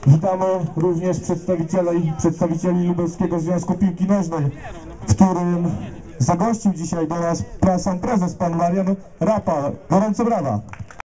Witamy również przedstawicieli Lubelskiego Związku Piłki Nożnej, w którym zagościł dzisiaj do nas sam prezes, pan Marian Rapa. Gorące brawa.